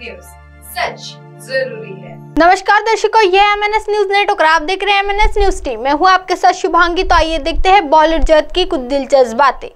News, सच जरूरी है। नमस्कार दर्शकों, ये है MNS न्यूज नेटवर्क, आप देख रहे हैं MNS न्यूज टीम। मैं हूं आपके साथ शुभांगी। तो आइए देखते हैं बॉलीवुड जगत की कुछ दिलचस्प बातें।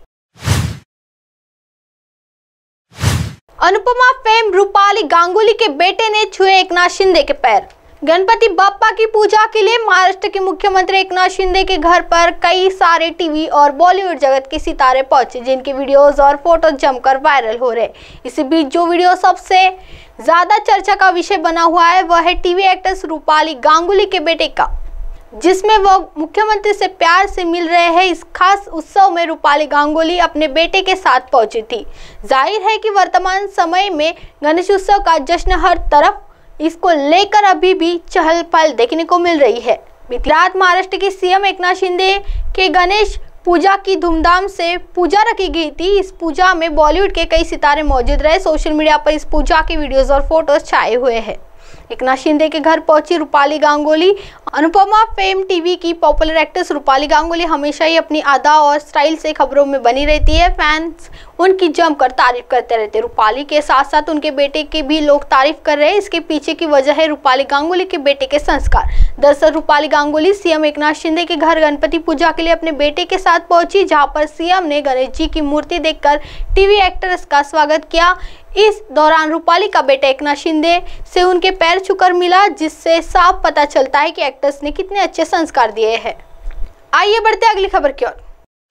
अनुपमा फेम रूपाली गांगुली के बेटे ने छुए एकनाथ शिंदे के पैर। गणपति बप्पा की पूजा के लिए महाराष्ट्र के मुख्यमंत्री एकनाथ शिंदे के घर पर कई सारे टीवी और बॉलीवुड जगत के सितारे पहुंचे, जिनके वीडियोस और फोटोज जमकर वायरल हो रहे। इसी बीच जो वीडियो सबसे ज्यादा चर्चा का विषय बना हुआ है वह है टीवी एक्ट्रेस रूपाली गांगुली के बेटे का, जिसमें वो मुख्यमंत्री से प्यार से मिल रहे हैं। इस खास उत्सव में रूपाली गांगुली अपने बेटे के साथ पहुंची थी। जाहिर है कि वर्तमान समय में गणेश उत्सव का जश्न हर तरफ, इसको लेकर अभी भी चहल पहल देखने को मिल रही है। बीती रात महाराष्ट्र के सीएम एकनाथ शिंदे के गणेश पूजा की धूमधाम से पूजा रखी गई थी। इस पूजा में बॉलीवुड के कई सितारे मौजूद रहे। सोशल मीडिया पर इस पूजा के वीडियोस और फोटोज छाए हुए हैं। एकनाथ शिंदे के घर पहुंची रूपाली गांगुली। अनुपमा फेम टीवी की पॉपुलर एक्ट्रेस रूपाली गांगुली हमेशा ही अपनी अदा और स्टाइल से खबरों में बनी रहती है। फैंस उनकी जमकर तारीफ करते रहते हैं। रूपाली के साथ साथ उनके बेटे की भी लोग तारीफ कर रहे हैं। इसके पीछे की वजह है रूपाली गांगुली के बेटे के संस्कार। दरअसल रूपाली गांगुली सीएम एकनाथ शिंदे के घर गणपति पूजा के लिए अपने बेटे के साथ पहुंची, जहां पर सीएम ने गणेश जी की मूर्ति देखकर टीवी एक्ट्रेस का स्वागत किया। इस दौरान रूपाली का बेटा एकनाथ शिंदे से उनके पैर छूकर मिला, जिससे साफ पता चलता है कि एक्ट्रेस ने कितने अच्छे संस्कार दिए हैं। आइए बढ़ते अगली खबर की ओर।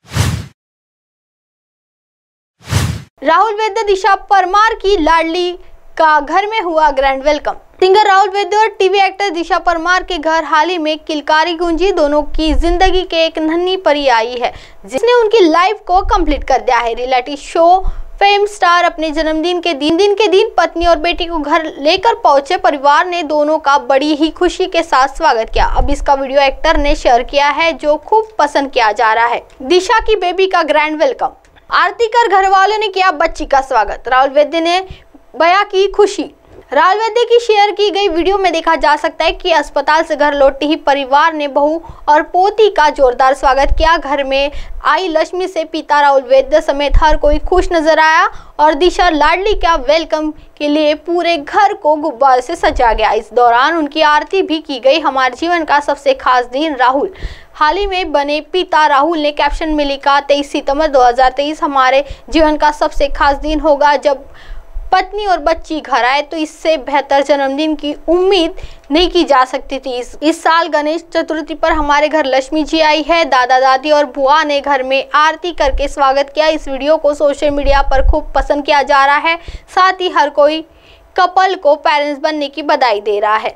राहुल वैद्य दिशा परमार की लाडली का घर में हुआ grand welcome. Singer Rahul Vaidya और टीवी एक्टर दिशा परमार के घर हाल ही में किलकारी गूंजी। दोनों की जिंदगी के एक नन्ही परी आई है, जिसने उनकी लाइफ को कंप्लीट कर दिया है। रियलिटी शो फेम स्टार अपने जन्मदिन के दिन पत्नी और बेटी को घर लेकर पहुंचे। परिवार ने दोनों का बड़ी ही खुशी के साथ स्वागत किया। अब इसका वीडियो एक्टर ने शेयर किया है, जो खूब पसंद किया जा रहा है। दिशा की बेबी का ग्रैंड वेलकम। आरती कर घर वालों ने किया बच्ची का स्वागत। राहुल वैद्य ने बयां की खुशी। राहुल वैद्य की शेयर की गई वीडियो में देखा जा सकता है कि अस्पताल से घर लौटते ही परिवार ने बहू और पोती का जोरदार स्वागत किया। घर में आई लक्ष्मी से पिता राहुल वैद्य समेत हर कोई खुश नजर आया और दिशा लाडली का वेलकम के लिए पूरे घर को गुब्बारे से सजा गया। इस दौरान उनकी आरती भी की गई। हमारे जीवन का सबसे खास दिन राहुल। हाल ही में बने पिता राहुल ने कैप्शन में लिखा, 23 सितंबर 2023 हमारे जीवन का सबसे खास दिन होगा। जब पत्नी और बच्ची घर आए तो इससे बेहतर जन्मदिन की उम्मीद नहीं की जा सकती थी। इस साल गणेश चतुर्थी पर हमारे घर लक्ष्मी जी आई है। दादा दादी और बुआ ने घर में आरती करके स्वागत किया। इस वीडियो को सोशल मीडिया पर खूब पसंद किया जा रहा है। साथ ही हर कोई कपल को पेरेंट्स बनने की बधाई दे रहा है।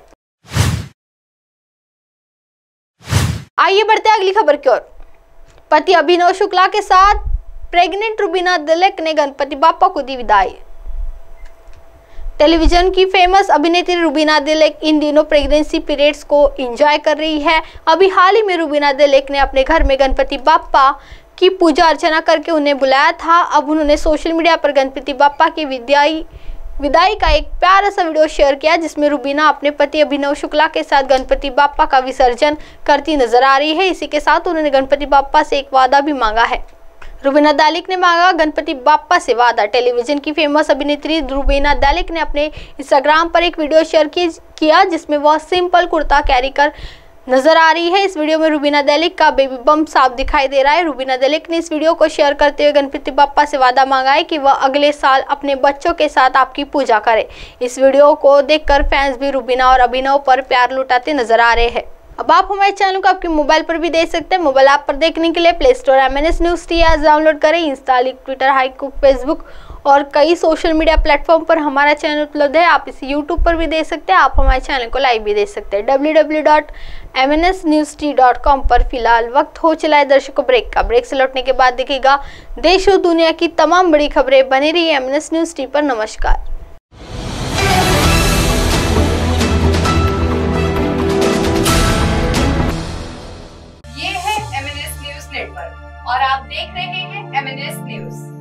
आइए बढ़ते हैं अगली खबर की ओर। पति अभिनव शुक्ला के साथ प्रेग्नेंट रुबीना दिलेक ने गणपति बाप्पा को दी विदाई। टेलीविजन की फेमस अभिनेत्री रुबीना दिलेक इन दिनों प्रेगनेंसी पीरियड्स को एंजॉय कर रही है। अभी हाल ही में रुबीना दिलेक ने अपने घर में गणपति बाप्पा की पूजा अर्चना करके उन्हें बुलाया था। अब उन्होंने सोशल मीडिया पर गणपति बाप्पा की विदाई का एक प्यारा सा वीडियो शेयर किया, जिसमें रुबीना अपने पति अभिनव शुक्ला के साथ गणपति बाप्पा का विसर्जन करती नजर आ रही है। इसी के साथ उन्होंने गणपति बाप्पा से एक वादा भी मांगा है। रुबीना दिलेक ने मांगा गणपति बाप्पा से वादा। टेलीविजन की फेमस अभिनेत्री रुबीना दिलेक ने अपने इंस्टाग्राम पर एक वीडियो शेयर किया, जिसमें वह सिंपल कुर्ता कैरी कर नजर आ रही है। इस वीडियो में रुबीना दिलेक का बेबी बम्प साफ दिखाई दे रहा है। रुबीना दिलेक ने इस वीडियो को शेयर करते हुए गणपति बाप्पा से वादा मांगा है कि वह अगले साल अपने बच्चों के साथ आपकी पूजा करे। इस वीडियो को देखकर फैंस भी रुबीना और अभिनव पर प्यार लुटाते नजर आ रहे हैं। अब आप हमारे चैनल को आपके मोबाइल पर भी देख सकते हैं। मोबाइल ऐप पर देखने के लिए प्ले स्टोर MNS न्यूज टी ऐप डाउनलोड करें। इंस्टा, ट्विटर, हाइकू, फेसबुक और कई सोशल मीडिया प्लेटफॉर्म पर हमारा चैनल उपलब्ध है। आप इसे यूट्यूब पर भी देख सकते हैं। आप हमारे चैनल को लाइव भी देख सकते हैं www.mnsnewstea.com पर। फिलहाल वक्त हो चला है दर्शकों ब्रेक का। ब्रेक से लौटने के बाद देखिएगा देश और दुनिया की तमाम बड़ी खबरें। बनी रही MNS न्यूज टी पर। नमस्कार। ये है MNS न्यूज नेटवर्क और आप देख रहे हैं MNS न्यूज।